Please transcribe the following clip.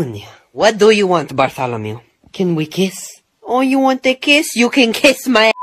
Petunia, what do you want, Bartholomew? Can we kiss? Oh, you want a kiss? You can kiss my